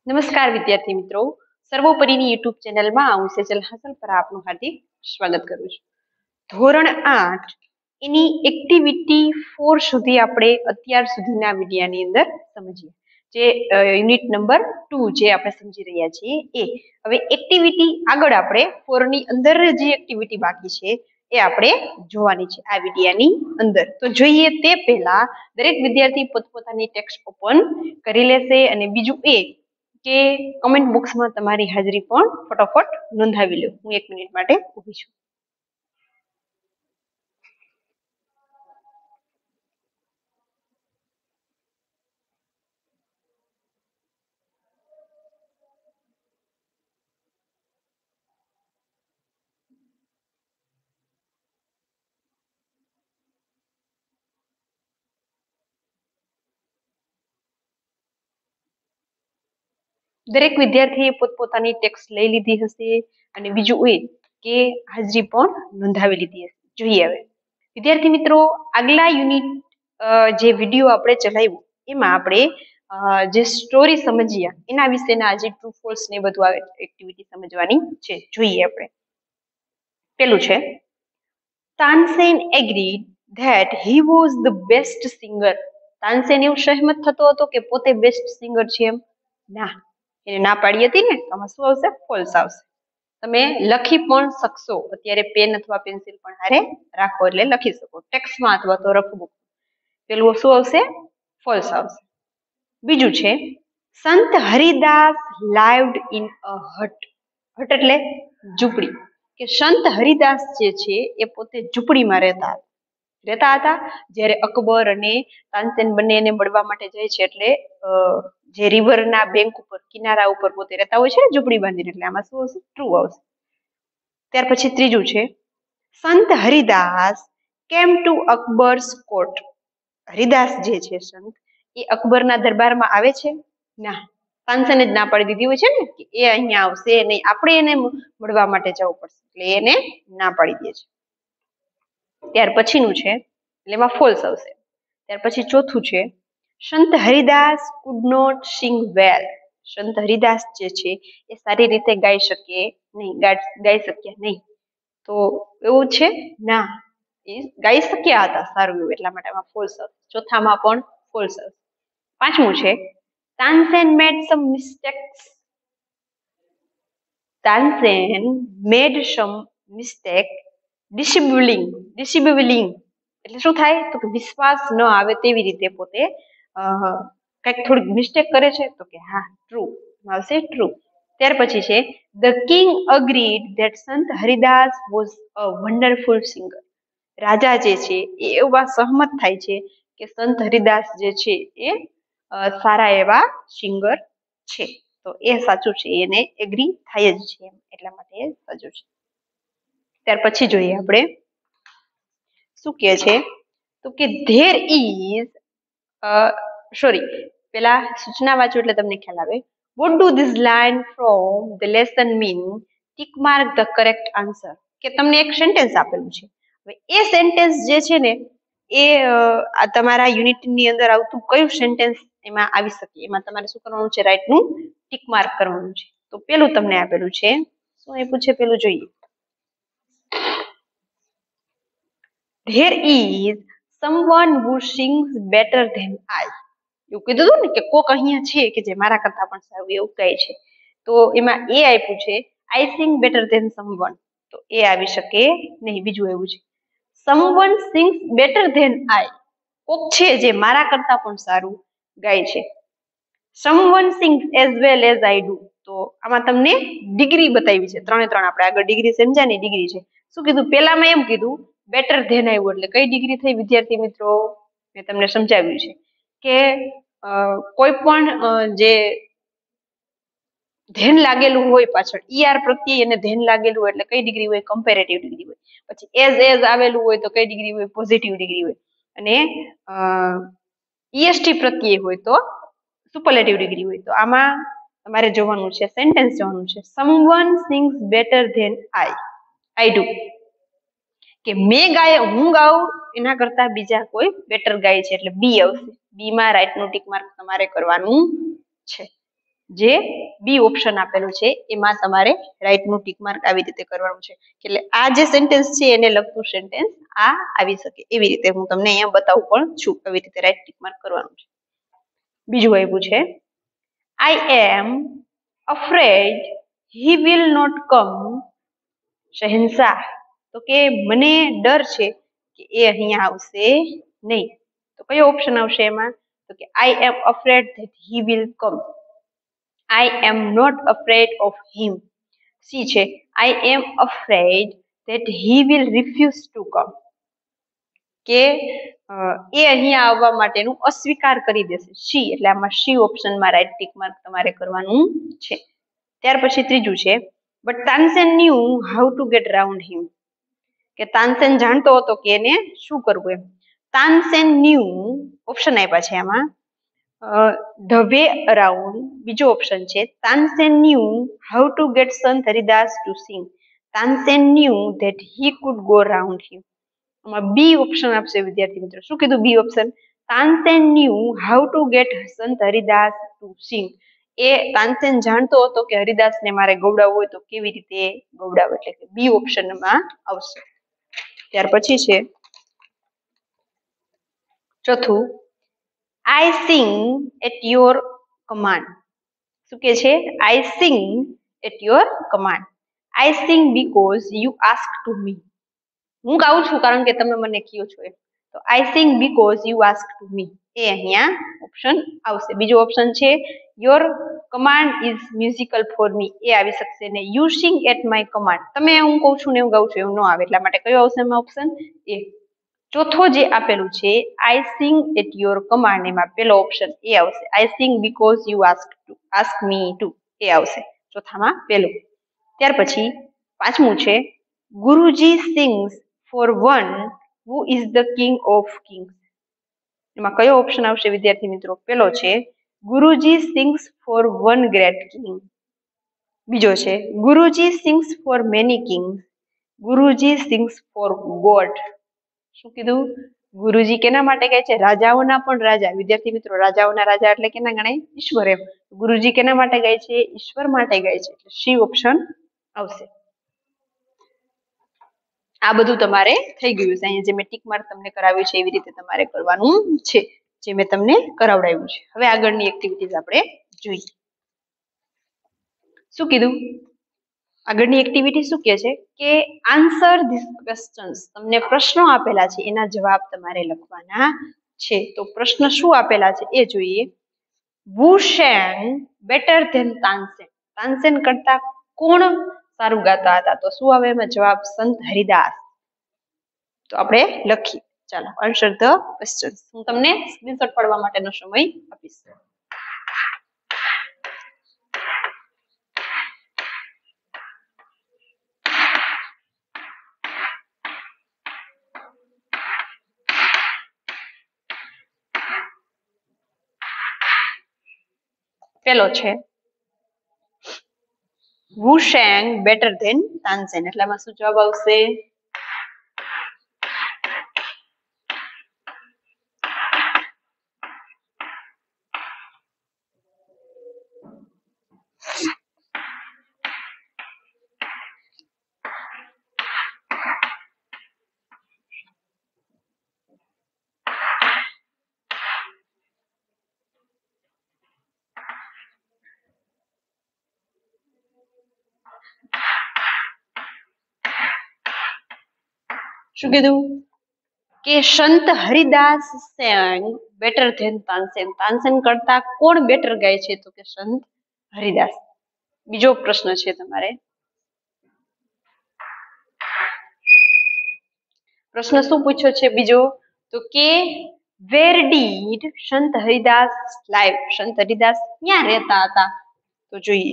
નમસ્કાર વિદ્યાર્થી મિત્રો, સર્વોપરીની યુટ્યુબ ચેનલમાં હું સેજલ હાસલ પર આપનું હાર્દિક સ્વાગત કરું છું. ધોરણ 8 એની એક્ટિવિટી 4 સુધી આપણે અત્યાર સુધીના વિડિયાની અંદર સમજીએ. જે યુનિટ નંબર 2 જે આપણે સમજી રહ્યા છીએ એ. હવે એક્ટિવિટી આગળ આપણે 4 ની અંદર જે એક્ટિવિટી બાકી છે એ આપણે જોવાની છે આ વિડિયાની અંદર. તો જોઈએ તે પહેલા દરેક વિદ્યાર્થી પોતપોતાની ટેક્સ્ટ ઓપન કરી લેશે અને બીજું એ કે કમેન્ટ બોક્સમાં તમારી હાજરી પણ ફટાફટ નોંધાવી લો. હું 1 મિનિટ માટે ઊભી છું. દરેક વિદ્યાર્થીએ પોતપોતાની ટેક્સ્ટ લઈ લીધી હશે અને બીજું એ કે હાજરી પણ નોંધાવી લીધી હશે. જોઈએ હવે વિદ્યાર્થી મિત્રો, આગલા યુનિટ જે વિડીયો આપણે ચલાવ્યું એમાં આપણે જે સ્ટોરી સમજ્યા એના વિશેના જે ટ્રુ ફોલ્સ ને બધું આવે એક્ટિવિટી સમજવાની છે. જોઈએ આપણે. પેલું છે, Tansen agreed that he was the best singer. Tansen એવું સહમત થતો હતો કે પોતે બેસ્ટ સિંગર છે એમ? ના, એને ના પાડી હતી ને. આમાં શું આવશે? ફોલ્સ આવશે. તમે લખી પણ શકશો, અત્યારે પેન અથવા પેન્સિલ પણ હારે રાખો એટલે લખી શકો ટેક્સ્ટમાં અથવા તો રફબુક. પેલું શું આવશે? ફોલ્સ આવશે. બીજું છે, સંત હરિદાસ લાઇવ્ડ ઇન અ હટ. હટ એટલે ઝૂંપડી. કે સંત હરિદાસ જે છે એ પોતે ઝૂંપડીમાં રહેતા હતા જ્યારે અકબર અને તાનસેન બંને એને મળવા માટે જાય છે એટલે જે રિવરના બેંક ઉપર કિનારા ઉપર પોતે રહેતા હોય છે ને ઝૂંપડી બાંધીને, એટલે આમાં શું આવશે? ટ્રુ આવશે. ત્યાર પછી ત્રીજું છે, Sant Haridas came to અકબર્સ court. Haridas જે છે સંત એ અકબરના દરબારમાં આવે છે? ના, તાનસેને જ ના પાડી દીધી હોય છે ને કે એ અહીંયા આવશે નહીં, આપણે એને મળવા માટે જવું પડશે, એટલે એને ના પાડી દે છે. ત્યાર પછીનું છે એટલે એમાં ફોલ્સ આવશે. ત્યાર પછી ચોથું છે, Sant Haridas could not sing well. Sant Haridas જે છે એ સારી રીતે ગાઈ શક્યા નહીં. તો એવું છે? ના, એ ગાઈ શક્યા હતા સારું એવું, એટલા માટે આમાં ફોલ્સ આવશે. ચોથામાં પણ ફોલ્સ આવશે. પાંચમું છે, Tansen made some mistakes. Tansen made some mistake disabling એટલે શું થાય? તો કે વિશ્વાસ ન આવે તેવી રીતે પોતે કંઈક થોડીક મિસ્ટેક કરે છે. તો કે હા, ટ્રુ આવશે, ટ્રુ. ત્યાર પછી છે, the king agreed that Sant Haridas was a wonderful singer. રાજા જે છે એ એવા સહમત થાય છે કે સંત હરિદાસ જે છે એ સારા એવા સિંગર છે. તો એ સાચું છે, એને એગ્રી થાય જ છે એટલા માટે એ સાચું છે. ત્યાર પછી જોઈએ આપણે શું કહે છે, તો કે ધેર ઇઝ પેલા સૂચના વાંચો એટલે તમને ખ્યાલ આવે. What do this line from the lesson mean? Tick mark the correct answer. કે તમને એક સેન્ટેન્સ આપેલું છે, હવે એ સેન્ટેન્સ જે છે ને એ તમારા યુનિટની અંદર આવતું કયું સેન્ટેન્સ એમાં આવી શકે, એમાં તમારે શું કરવાનું છે? રાઈટનું ટીક માર્ક કરવાનું છે. તો પેલું તમને આપેલું છે, શું આપ્યું છે પેલું જોઈએ. There is someone who sings better than I. એવું કીધું હતું ને કે કોક અહીંયા છે કે જે મારા કરતા પણ સારું એવું કહે છે. તો એમાં એ આપ્યું છે, I sing better than someone. તો એ આવી શકે નહીં. બીજું એવું છે, someone sings better than I. કોક છે જે મારા કરતા પણ સારું ગાય છે. someone sings as well as I do. તો આમાં તમને ડિગ્રી બતાવી છે, ત્રણે ત્રણ આપણે આગળ ડિગ્રી સમજ્યા ને ડિગ્રી છે. શું કીધું? પેલામાં એમ કીધું બેટર ધેન આવ્યું એટલે કઈ ડિગ્રી થઈ વિદ્યાર્થી મિત્રો? મેં તમને સમજાવ્યું છે કે કોઈ પણ જે ધ્યાન લાગેલું હોય પાછળ ઈઆર પ્રત્યે એને ધ્યાન લાગેલું હોય એટલે કઈ ડિગ્રી હોય? કમ્પેરેટિવ ડિગ્રી હોય. પછી એઝ આવેલું હોય તો કઈ ડિગ્રી હોય? પોઝિટિવ ડિગ્રી હોય. અને ઈએસટી પ્રત્યે હોય તો સુપરલેટિવ ડિગ્રી હોય. તો આમાં તમારે જોવાનું છે, સેન્ટેન્સ જોવાનું છે, someone sings better than I do. કે મેં ગાય, હું ગાઉં એના કરતા બીજા કોઈ બેટર ગાય છે એટલે બી આવશે. બી માં રાઈટ નું ટીક માર્ક તમારે કરવાનું છે. જે બી ઓપ્શન આપેલું છે એમાં તમારે રાઈટ નું ટીક માર્ક આવી રીતે કરવાનું છે. એટલે આ જે સેન્ટેન્સ છે એને લગતું સેન્ટેન્સ આ આવી શકે એવી રીતે હું તમને અહીંયા બતાવું પણ છું આવી રીતે રાઈટ ટીક માર્ક કરવાનું છે. બીજું આપ્યું છે I am afraid he will not come શહેનશાહ. તો કે મને ડર છે કે એ અહીંયા આવશે નહીં. તો કયો ઓપ્શન આવશે એમાં? તો કે I am afraid that he will come. I am not afraid of him. C છે I am afraid that he will refuse to come. કે એ અહીંયા આવવા માટેનું અસ્વીકાર કરી દેશે. સી એટલે આમાં સી ઓપ્શનમાં રાઈટ ટીક માર્ક તમારે કરવાનું છે. ત્યાર પછી ત્રીજું છે but Tansen knew how to get round him. કે તાનસેન જાણતો હતો કે એને શું કરવું એમ. તાનસેન ન્યુ ઓપ્શન આપ્યા છે આમાં ધ વે અરાઉન્ડ. બીજો ઓપ્શન છે Tansen knew how to get Sant Haridas to sing. Tansen knew that he could go round him. આમાં બી ઓપ્શન આપશે વિદ્યાર્થી મિત્રો. શું કીધું B option? Tansen knew how to get Sant Haridas to sing. એ તાનસેન જાણતો હતો કે હરિદાસને મારે ગૌડાવવું હોય તો કેવી રીતે ગૌડાવ. એટલે કે બી ઓપ્શનમાં આવશે. ત્યાર પછી છે ચોથું I sing at your command. શું કે છે? I sing at your command. I sing because you ask to me. હું ગાઉં છું કારણ કે તમે મને કહો છો એમ. તો I sing because you ask to me. એ અહીંયા ઓપ્શન આવશે. બીજો ઓપ્શન છે your command is musical for me. એ આવી શકશે ને you sing at my command. તમે હું કહું છું ને એવું ગાઉં છું એવું ન આવે. એટલા માટે કયો આવશે એમાં ઓપ્શન? એ. ચોથો જે આપેલું છે I sing at your command એમાં પેલો ઓપ્શન એ આવશે. I sing because you ask me to. એ આવશે ચોથામાં પેલું. ત્યાર પછી પાંચમું છે Guruji sings for one who is the king of kings. એમાં કયો ઓપ્શન આવશે વિદ્યાર્થી મિત્રો? પેલો છે Guruji sings for one great king. બીજો છે Guruji sings for many kings. Guruji sings for god. શું કીધું? ગુરુજી કેના માટે કહે છે? રાજાઓના પણ રાજા. વિદ્યાર્થી મિત્રો રાજાઓના રાજા એટલે કેના ગણાય? ઈશ્વર એમ. ગુરુજી કેના માટે ગાય છે? ઈશ્વર માટે ગાય છે. એટલે સી ઓપ્શન આવશે. આ બધું તમારે થઈ ગયું છે. અહીંયા જે મેં ટીક માર્ક તમને કરાવ્યું છે એવી રીતે તમારે કરવાનું છે જે મેં તમને કરાવડાવ્યું છે. હવે આગળની એક્ટિવિટીઝ આપણે જોઈએ. શું કીધું? આગળની એક્ટિવિટી શું કહે છે કે આન્સર ધીસ ક્વેશ્ચન્સ. તમને પ્રશ્નો આપેલા છે એના જવાબ તમારે લખવાના છે. તો પ્રશ્ન શું આપેલા છે એ જોઈએ. Who sang better than Tansen. Tansen કરતા કોણ સારું ગાતા હતા? તો શું આવે એમાં જવાબ? સંત હરિદાસ. તો આપણે લખીએ. ચાલો આન્સર ધ ક્વેશ્ચન્સ. હું તમને સ્ક્રીનશોટ પાડવા માટેનો સમય આપીશ. પેલો છે who sang better than Tansen. એટલામાં શું જવાબ આવશે? શું કીધું? કે Sant Haridas sang better than Tansen. Tansen કરતા કોણ બેટર ગાય છે? તો કે સંત હરિદાસ. બીજો પ્રશ્ન છે તમારે. પ્રશ્ન શું પૂછ્યો છે બીજો? તો કે વેર ડીડ સંત હરિદાસ લાઈવ. સંત હરિદાસ ક્યાં રહેતા હતા? તો જોઈએ.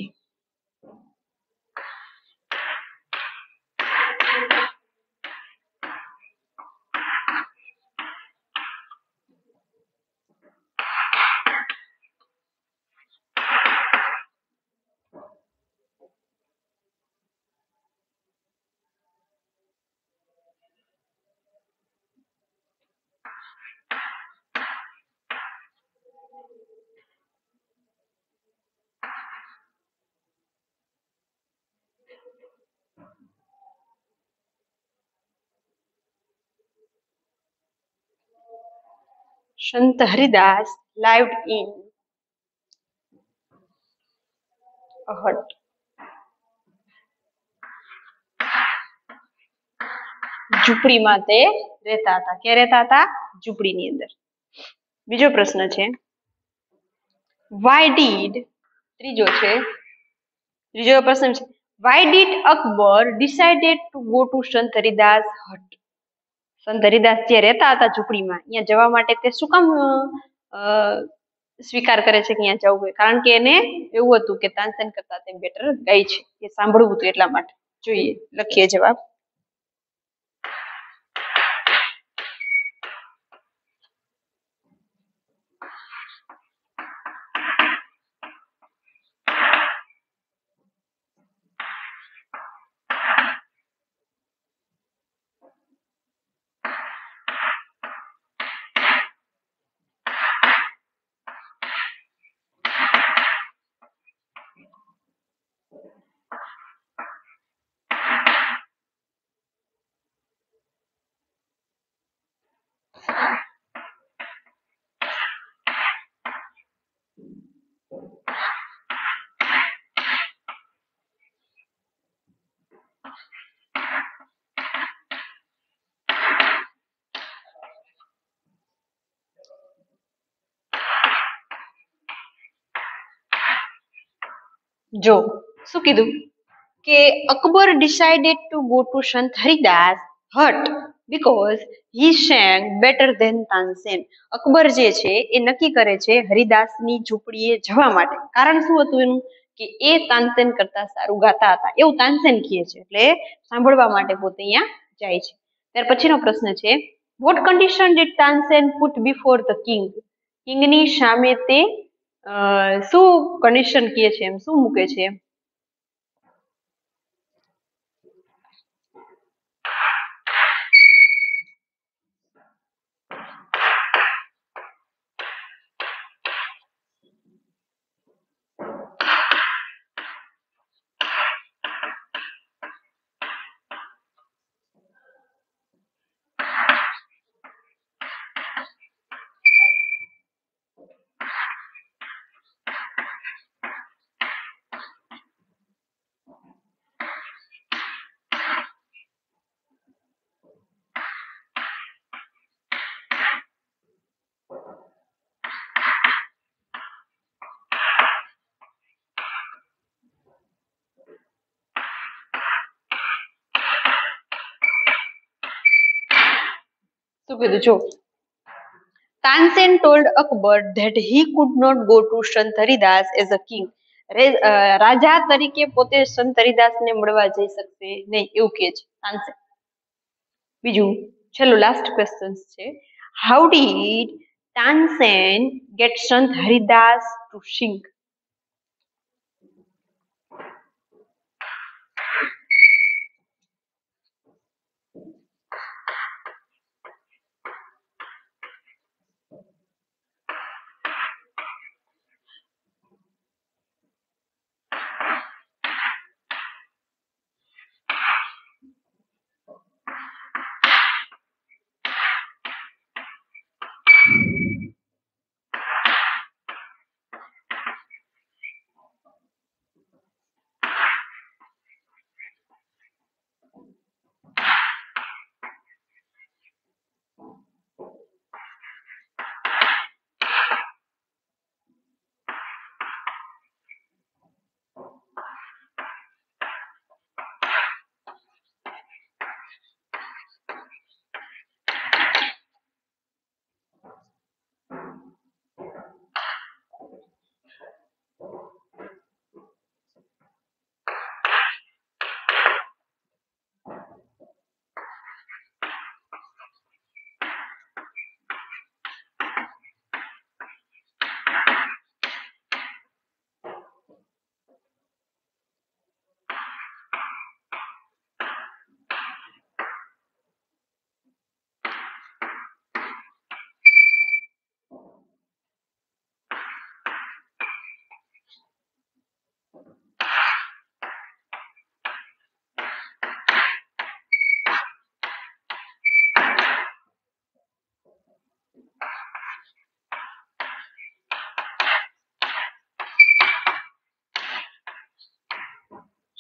Sant Haridas lived in a hut. ઝૂંપડીમાં તે રહેતા હતા. ક્યાં રહેતા હતા? ઝૂંપડીની અંદર. બીજો પ્રશ્ન છે why did ત્રીજો પ્રશ્ન છે why did Akbar decided to go to Sant Haridas hut? સંત હરિદાસ જે રહેતા હતા ઝૂંપડીમાં અહીંયા જવા માટે તે શું કામ સ્વીકાર કરે છે કે અહીંયા જવું હોય? કારણ કે એને એવું હતું કે તાનસેન કરતા તેમ બેટર ગાય છે એ સાંભળવું હતું એટલા માટે. જોઈએ લખીએ જવાબ. જો શું કીધું કે Akbar decided to go to Sant Haridas hut because he sang better than Tansen. Akbar જે છે એ નક્કી કરે છે હરિદાસની ઝૂંપડીએ જવા માટે. કારણ શું હતું એનું? કે એ તાનસેન કરતા સારું ગાતા હતા એવું તાનસેન કહે છે, એટલે સાંભળવા માટે પોતે અહીંયા જાય છે. ત્યાર પછીનો પ્રશ્ન છે what condition did Tansen put before the king? કિંગની સામે તે શું કન્ડિશન કહે છે, એમ શું મૂકે છે? શું કીધું જો Tansen told Akbar that he could not go to Sant Haridas as a king. રાજા તરીકે પોતે સંત હરિદાસને મળવા જઈ શકશે નહીં એવું કહે છે તાનસેન. બીજું છેલ્લું લાસ્ટ ક્વેશ્ચન છે how did Tansen get Sant Haridas to sing?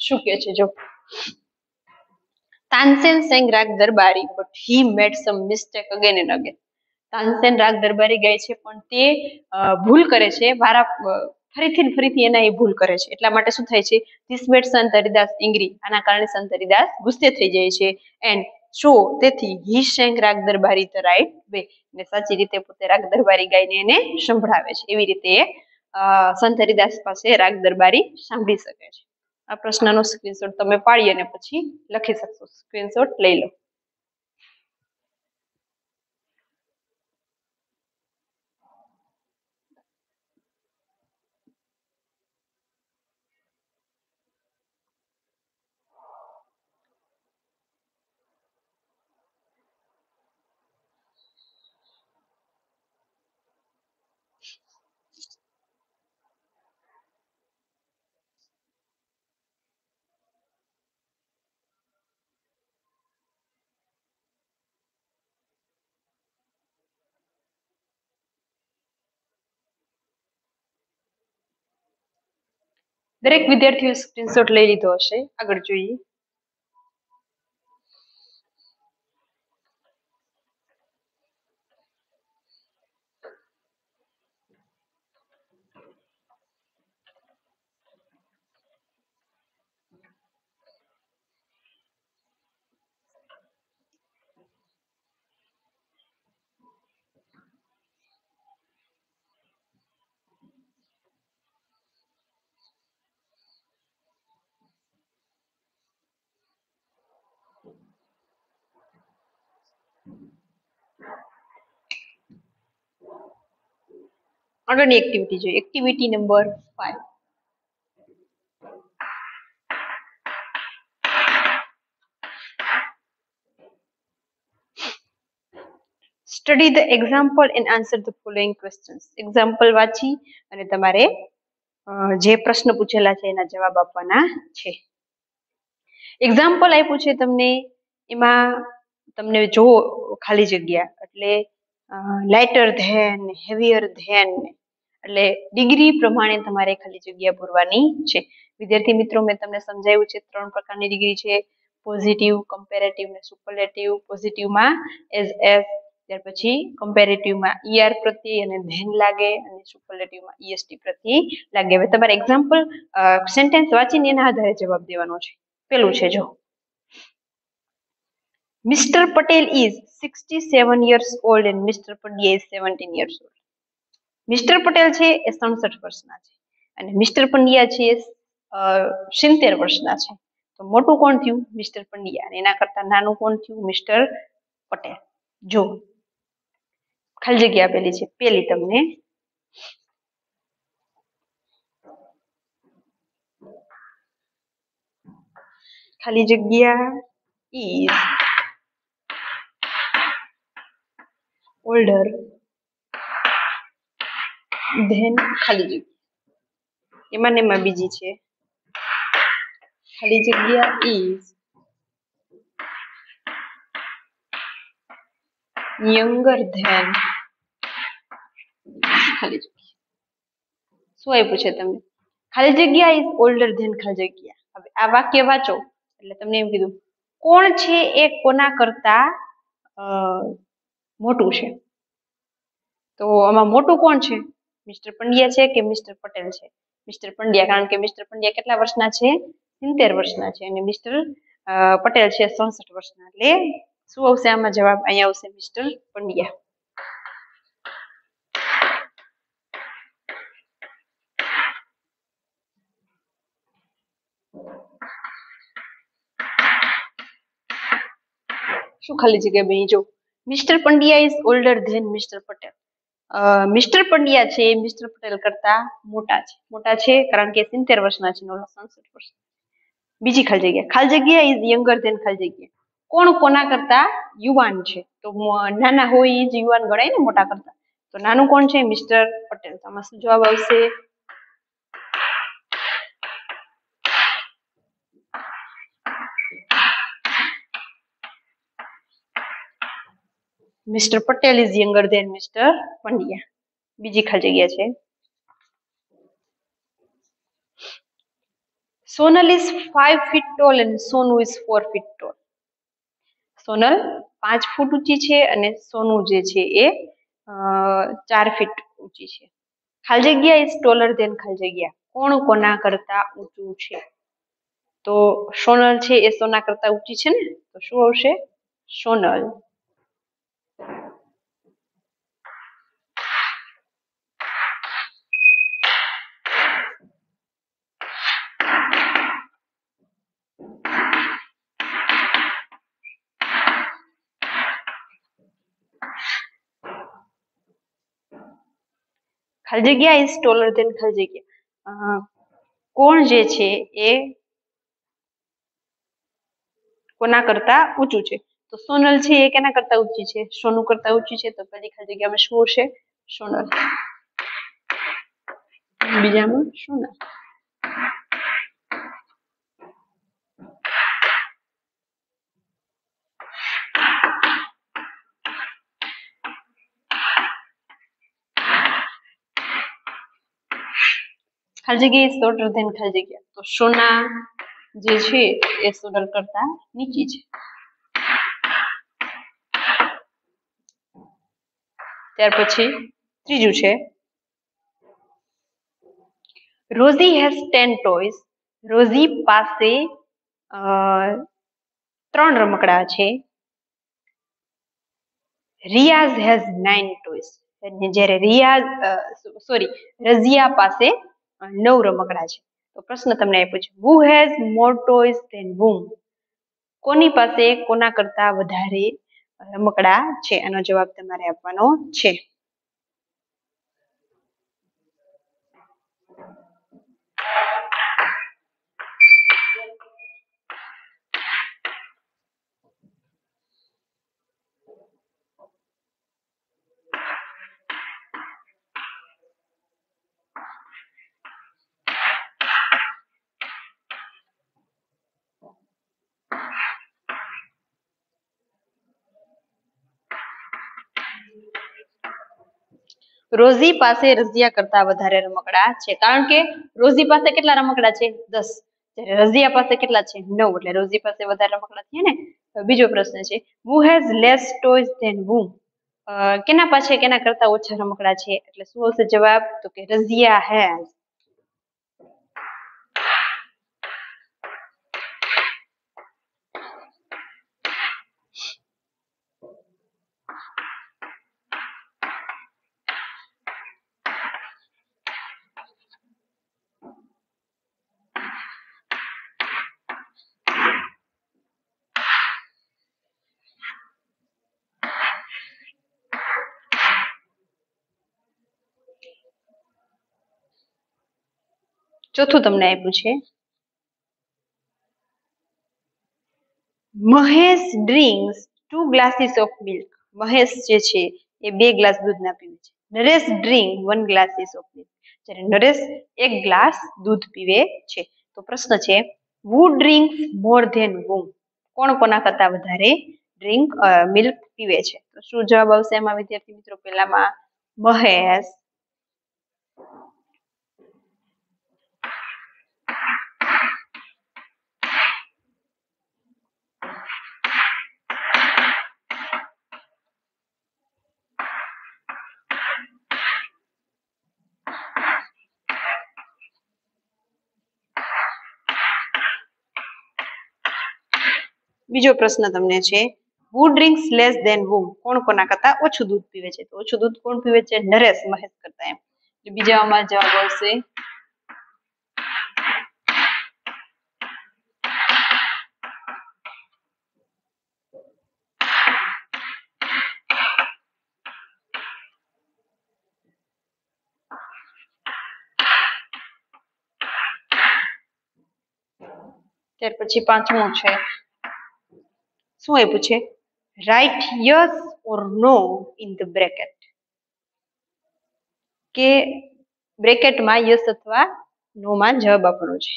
શું કે છે જો, તાનસેન sang રાગ દરબારી but he made some mistake again and again. Tansen રાગ દરબારી ગાય છે પણ તે ભૂલ કરે છે ફરીથી ને ફરીથી એના એ ભૂલ કરે છે, એટલા માટે શું થાય છે, this made સંત હરિદાસ angry, આના કારણે સંત હરિદાસ ગુસ્સે થઈ જાય છે, and so તેથી he sang રાગ દરબારી the right way, ને સાચી રીતે પોતે રાગ દરબારી ગાઈને એને સંભળાવે છે, એવી રીતે સંત હરિદાસ પાસે રાગ દરબારી સાંભળી શકે છે. આ પ્રશ્નનો સ્ક્રીનશોટ તમે પાડી અને પછી લખી શકશો, સ્ક્રીનશોટ લઈ લો. દરેક વિદ્યાર્થીઓ સ્ક્રીનશોટ લઈ લીધો હશે. આગળ જોઈએ. આગળની એક્ટિવિટી જોઈએ. Activity number 5. Study the example and answer the following questions. Example વાંચી અને તમારે જે પ્રશ્ન પૂછેલા છે એના જવાબ આપવાના છે. એક્ઝામ્પલ આપ્યું છે તમને, એમાં તમને જો ખાલી જગ્યા એટલે લાઇટર ધેન, હેવિયર ધેન, એટલે ડિગ્રી પ્રમાણે તમારે ખાલી જગ્યા પૂરવાની છે. વિદ્યાર્થી મિત્રો, મેં તમને સમજાવ્યું છે 3 પ્રકારની ડિગ્રી છે, પોઝિટિવ, કમ્પેરેટિવ ને સુપરલેટિવ. પોઝિટિવમાં એઝ એફ, ત્યાર પછી કમ્પેરેટિવમાં ઈઆર પ્રત્યય અને ધેન લાગે, અને સુપરલેટિવમાં ઈએસટી પ્રત્યય લાગે. હવે તમારે એક્ઝામ્પલ સેન્ટેન્સ વાંચીને એના આધારે જવાબ દેવાનો છે. પેલું છે જો, Mr. Patel is 67 years old and Mr. Pandya is 17 years old. Mister Patel છે એ 67 વર્ષના છે અને મિસ્ટર પંડ્યા છે 70 વર્ષના છે. તો મોટું કોણ થયું? મિસ્ટર પંડ્યા, અને એના કરતા નાનું કોણ થયું? મિસ્ટર પટેલ. જો ખાલી જગ્યા આપેલી છે, પેલી તમને ખાલી જગ્યા is older than ખાલી જગ્યા, એમાં ને એમાં બીજી છે ખાલી જગ્યા is younger than ખાલી જગ્યા. શું આપ્યું છે તમને? ખાલી જગ્યા is older than ખાલી જગ્યા. હવે આ વાક્ય વાંચો એટલે તમને એમ કીધું કોણ છે એ કોના કરતા મોટું છે. તો આમાં મોટું કોણ છે? મિસ્ટર પંડ્યા છે કે મિસ્ટર પટેલ છે? મિસ્ટર પંડ્યા, કારણ કે મિસ્ટર પંડ્યા કેટલા વર્ષના છે? 70 વર્ષના છે, અને મિસ્ટર પટેલ છે 67 વર્ષના. એટલે શું આવશે આમાં જવાબ? અહીંયા આવશે મિસ્ટર પંડ્યા. શું ખાલી જગ્યા બની? જો mister Pandya is older than mister Patel. Mister Pandya છે એ મિસ્ટર પટેલ કરતા મોટા છે કારણ કે 70 વર્ષના છે, 67 વર્ષ. બીજી ખાલી જગ્યા ઇઝ યંગર ધેન ખાલી જગ્યા. કોણ કોના કરતા યુવાન છે? તો નાના હોય એ જ યુવાન ગણાય ને મોટા કરતા. તો નાનું કોણ છે? મિસ્ટર પટેલ. તો આમાં શું જવાબ આવશે? Mister Patel is younger than mister Pandya. બીજી ખાલી જગ્યા છે, Sonal is 5 feet tall and Sonu is 4 feet tall. Sonal 5 ફૂટ ઊંચી છે અને સોનુ જે છે એ 4 ફીટ ઊંચી છે. ખાલી જગ્યા ઇઝ ટોલર ધેન ખાલી જગ્યા. કોણ કોના કરતા ઊંચું છે? તો સોનલ છે એ સોના કરતા ઊંચી છે ને, તો શું આવશે? સોનલ. ખાલી જગ્યા ઇઝ ટોલર ધેન ખાલી જગ્યા. કોણ જે છે એ કોના કરતા ઊંચું છે? તો સોનલ છે એ કેના કરતા ઊંચી છે? સોનુ કરતા ઊંચી છે. તો પહેલી ખાલી જગ્યામાં શું હશે? સોનલ. બીજામાં સોનલ. ખાલી જગ્યા ઇઝ ટોલર ધેન ખાલી જગ્યા. તો સોના જે છે એ સોનલ કરતા નીચી છે. ત્યાર પછી ત્રીજું છે રોઝી હેઝ 10 ટોયસ. રોઝી પાસે 3 રમકડા છે. Riyaz has 9 toys. જ્યારે રઝિયા પાસે 9 રમકડા છે. તો પ્રશ્ન તમને આપ્યો છે who has more toys than whom? કોની પાસે કોના કરતા વધારે રમકડા છે? આનો જવાબ તમારે આપવાનો છે. રોઝી પાસે રઝિયા કરતા વધારે રમકડા છે, કારણ કે રોઝી પાસે કેટલા રમકડા છે? 10. જ્યારે રઝિયા પાસે કેટલા છે? 9. એટલે રોઝી પાસે વધારે રમકડા છે ને. બીજો પ્રશ્ન છે who has less toys than whom? કેના પાસે કેના કરતા ઓછા રમકડા છે? એટલે શું હશે જવાબ? તો કે રઝિયા has. ચોથું તમને આપ્યું છે Mahesh drinks 2 glasses of milk. Mahesh જે છે એ 2 ગ્લાસ દૂધના પીવે છે. Naresh drink 1 glasses of milk. જ્યારે નરેશ 1 ગ્લાસ દૂધ પીવે છે. તો પ્રશ્ન છે who drinks more than whom? કોણ કોના કરતા વધારે મિલ્ક પીવે છે? તો શું જવાબ આવશે એમાં વિદ્યાર્થી મિત્રો? પહેલામાં મહેશ. બીજો પ્રશ્ન તમને છે who drinks less than whom? કોણ કોના કરતા ઓછું દૂધ પીવે છે? તો ઓછું દૂધ કોણ પીવે છે? નરેશ મહેશ કરતા એમ. બીજામાં જવાબ આવશે ત્યાર પછી પાંચમું છે શું આપ્યું છે write yes or no in the bracket. કે બ્રેકેટમાં યસ અથવા નો માં જવાબ આપવાનો છે.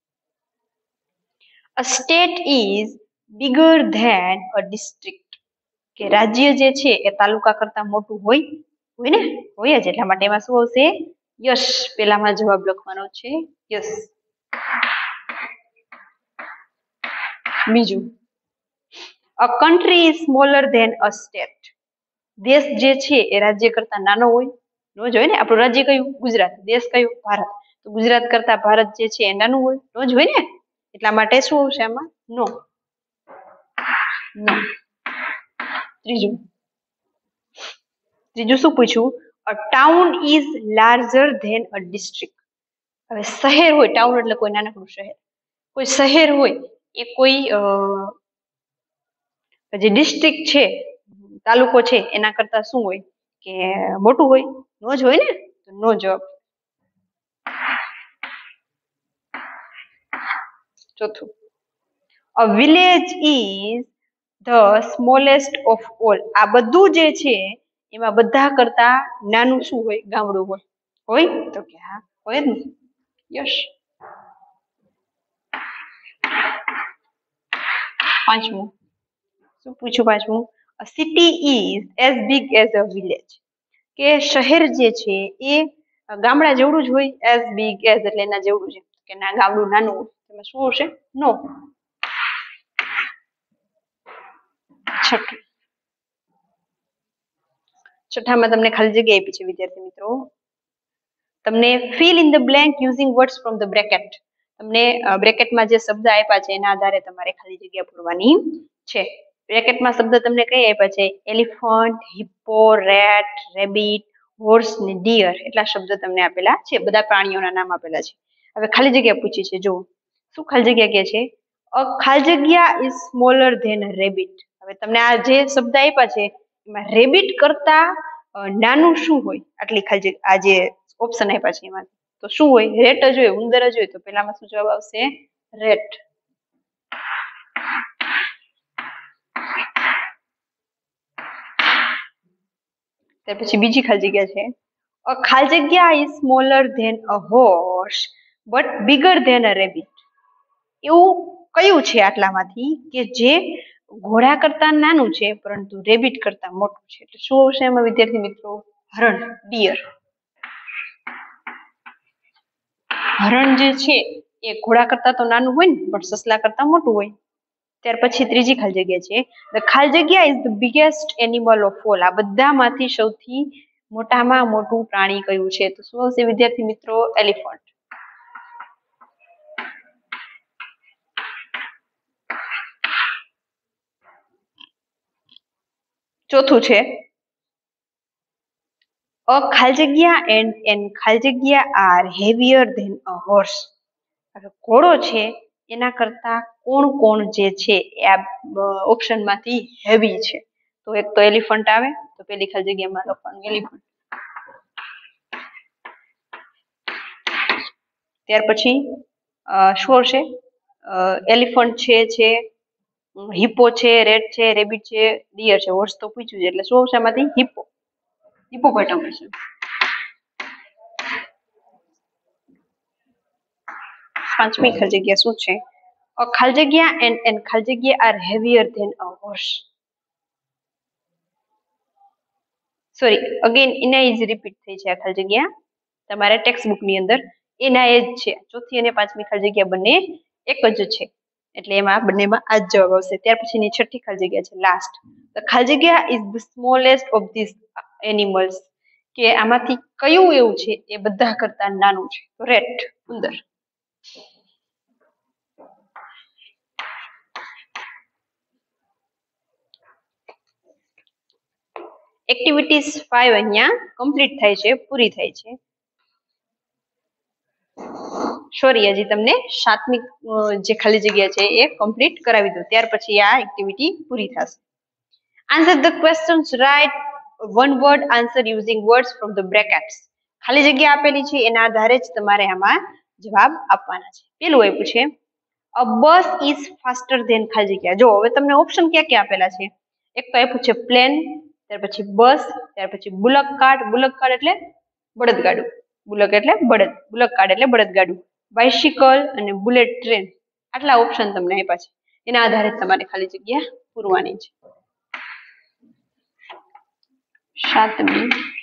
A state is bigger than a district. કે રાજ્ય જે છે એ તાલુકા કરતા મોટું હોય ને, હોય જ. એટલા માટે એમાં શું આવશે? યસ. પેલામાં જવાબ લખવાનો છે યસ. બીજું, a country is smaller than a state. દેશ જે છે એ રાજ્ય કરતા નાનો હોય, નો જ હોય ને. આપણું રાજ્ય કયું? ગુજરાત. દેશ કયો? ભારત. તો ગુજરાત કરતા ભારત જે છે એ નાનું હોય, નો જ હોય ને. એટલા માટે શું આવશે આમાં? નો. નો. ત્રીજું શું પૂછ્યું? A town is larger than a district. હવે શહેર હોય, ટાઉન એટલે કોઈ નાનકડું શહેર, કોઈ શહેર હોય એ કોઈ જે ડિસ્ટ્રિક્ટ છે, તાલુકો છે, એના કરતા શું હોય કે મોટું હોય? નો જ હોય ને. તો નો જવાબ. ચોથું, a village is the smallest of all. આ બધું જે છે એમાં બધા કરતા નાનું શું હોય? ગામડું હોય. હોય? તો કે હા, હોય જ ને. યસ. પાંચમું શું પૂછ્યું? પાંચમું, a city is as big as a village. કે શહેર જે છે એ ગામડા જેવડું જ હોય. એઝ બિગ એઝ એટલે એના જેવડું છે, કે ના ગામડું નાનું હોય. એમાં શું હશે? નો. છઠ્ઠામાં તમને ખાલી જગ્યા આપી છે વિદ્યાર્થી મિત્રો. તમને fill in the blank using words from the bracket. તમને બ્રેકેટમાં જે શબ્દ આપ્યા છે એના આધારે તમારે ખાલી જગ્યા પૂરવાની છે. બ્રેકેટમાં શબ્દ તમને કઈ આપ્યા છે? Elephant, hippo, rat, rabbit, horse ને ડિયર. એટલા શબ્દ તમને આપેલા છે. બધા પ્રાણીઓના નામ આપેલા છે. હવે ખાલી જગ્યા પૂછી છે. જો શું ખાલી જગ્યા કે છે? અ ખાલી જગ્યા is smaller than a rabbit. હવે તમને આ જે શબ્દ આપ્યા છે એમાં રેબિટ કરતા નાનું શું હોય? આટલી ખાલી જગ્યા, આ જે ઓપ્શન આપ્યા છે એમાં તો શું હોય? રેટ જ હોય, ઉંદર જ હોય. તો પેલામાં શું જવાબ આવશે? રેટ. ત્યાર પછી બીજી ખાલી જગ્યા છે, અ ખાલી જગ્યા is smaller than a horse but bigger than a rabbit. એવું કયું છે આટલામાંથી કે જે ઘોડા કરતા નાનું છે પરંતુ રેબિટ કરતા મોટું છે? એટલે શું હશે એમાં વિદ્યાર્થી મિત્રો? હરણ, ડિયર. હરણ જે છે એ ઘોડા કરતા તો નાનું હોય ને, પણ સસલા કરતા મોટું હોય. ત્યાર પછી ત્રીજી ખાલી જગ્યા છે, ધ ખાલી જગ્યા is the biggest animal of all. આ બધામાંથી સૌથી મોટામાં મોટું પ્રાણી કયું છે? તો શું હશે વિદ્યાર્થી મિત્રો? એલિફન્ટ. ચોથું છે, અ ખાલી જગ્યા એન્ડ ખાલી જગ્યા are heavier than a horse. ઘોડો છે એના કરતા કોણ કોણ જે છે એ આ ઓપ્શન માંથી હેવી છે? તો એક તો એલિફન્ટ આવે. તો પેલી ખાલી જગ્યામાં લખવાનું એલિફન્ટ. ત્યાર પછી શું આવશે? એલિફન્ટ છે, હિપ્પો છે, રેટ છે, રેબિટ છે, ડિયર છે. હોર્સ તો પૂછ્યું છે એટલે શું આવશે આમાંથી? હિપ્પો. હિપ્પોપોટેમસ. પાંચમી ખાલી જગ્યા શું છે? અ ખાલી જગ્યા એન્ડ ખાલી જગ્યા are heavier than a horse. Sorry, again એના ઇઝ રિપીટ થઈ છે આ ખાલી જગ્યા તમારા ટેક્સ્ટ બુક ની અંદર. એના એ જ છે. ચોથી અને પાંચમી ખાલી જગ્યા બંને એક જ છે. એટલે એમાં બંનેમાં આ જ જવાબ આવશે. ત્યાર પછીની છઠ્ઠી ખાલી જગ્યા છે લાસ્ટ. ધ ખાલી જગ્યા is the smallest of this animals. કે આમાંથી કયું એવું છે એ બધા કરતા નાનું છે? તો રેટ, ઉંદર. એક્ટિવિટીઝ 5 અહીંયા કમ્પ્લીટ થાય છે, પૂરી થાય છે. સોરી, હજી તમને સાતમી જે ખાલી જગ્યા છે એ કમ્પ્લીટ કરાવી દો. ત્યાર પછી આ એક્ટિવિટી પૂરી થશે. Answer the questions, write one word answer using words from the brackets. ખાલી જગ્યા આપેલી છે એના આધારે જ તમારે આમાં જવાબ આપવાના છે. પેલું આપ્યું છે, a bus is faster than ખાલી જગ્યા. જો હવે તમને ઓપ્શન ક્યાં ક્યાં આપેલા છે? એક તો આપ્યું છે પ્લેન, ત્યાર પછી બસ, ત્યાર પછી બુલક કાર્ટ. બુલક કાર્ટ એટલે બળદગાડું. બુલક એટલે બળદ, બુલક કાર્ટ એટલે બળદગાડું. બાઇસિકલ અને બુલેટ ટ્રેન. આટલા ઓપ્શન તમને આપ્યા છે. એના આધારે તમારે ખાલી જગ્યા પૂરવાની છે. સાતમી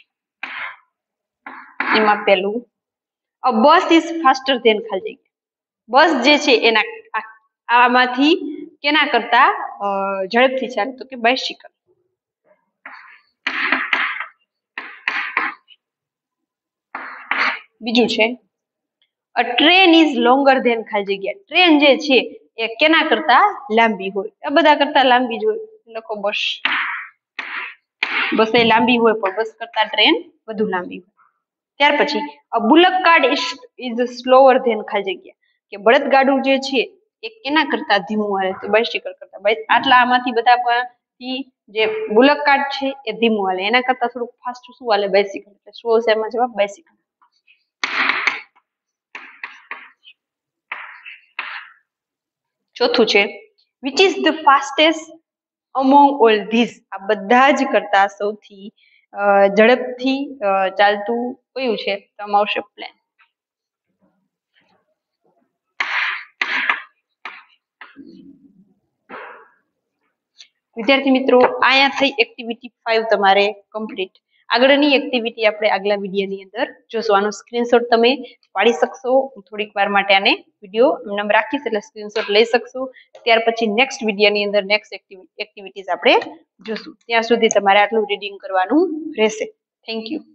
એમાં પેલું, a bus is faster than ખાલી જગ્યા. બસ જે છે એના આમાંથી કેના કરતા ઝડપથી ચાલે તો કે બાઇસિકલ. બીજું છે a train is longer than ખાલી જગ્યા. ટ્રેન જે છે એ કેના કરતા લાંબી હોય, આ બધા કરતા લાંબી જ હોય. લખો બસ. બસ એ લાંબી હોય પણ બસ કરતા ટ્રેન વધુ લાંબી હોય. ત્યાર પછી a bullock cart is slower than ખાલી જગ્યા, કે બળદગાડું જે છે એ કેના કરતા ધીમું હાલે તો બાઇસિકલ કરતા. આટલા આમાંથી બધાથી જે બુલક કાર્ટ છે એ ધીમું હાલે, એના કરતા થોડુંક ફાસ્ટ શું હાલે બાઇસિકલ. એટલે 100 માં જવાબ બાઇસિકલ. ચોથું છે which is the fastest among all this. આ બધા જ કરતા સૌથી ઝડપથી ચાલતું કયું છે તો આમાં આવશે પ્લેન. વિદ્યાર્થી મિત્રો અહીંયા થઈ એક્ટિવિટી 5 તમારે કમ્પ્લીટ. આગળની એક્ટિવિટી આપણે આગલા વિડીયોની અંદર જોશું. આનો સ્ક્રીનશોટ તમે પાડી શકશો. થોડીક વાર માટે આને વિડીયો નામ રાખીશ એટલે સ્ક્રીનશોટ લઈ શકશો. ત્યાર પછી નેક્સ્ટ વિડીયોની અંદર નેક્સ્ટ એક્ટિવિટીઝ આપણે જોશું. ત્યાં સુધી તમારે આટલું રીડિંગ કરવાનું રહેશે. Thank you.